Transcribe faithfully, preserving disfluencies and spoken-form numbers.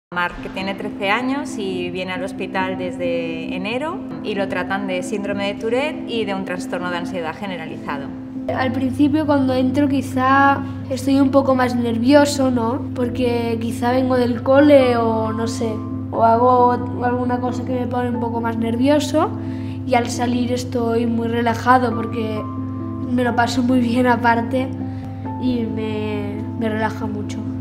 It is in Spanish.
Marc, que tiene trece años y viene al hospital desde enero y lo tratan de síndrome de Tourette y de un trastorno de ansiedad generalizado. Al principio, cuando entro, quizá estoy un poco más nervioso, ¿no? Porque quizá vengo del cole o no sé, o hago alguna cosa que me pone un poco más nervioso, y al salir estoy muy relajado porque me lo paso muy bien aparte y me, me relaja mucho.